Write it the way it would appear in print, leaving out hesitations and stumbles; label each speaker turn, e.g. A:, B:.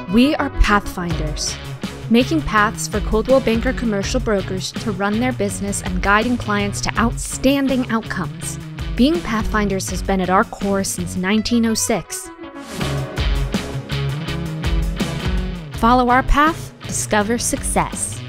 A: We are Pathfinders, making paths for Coldwell Banker commercial brokers to run their business and guiding clients to outstanding outcomes. Being Pathfinders has been at our core since 1906. Follow our path, discover success.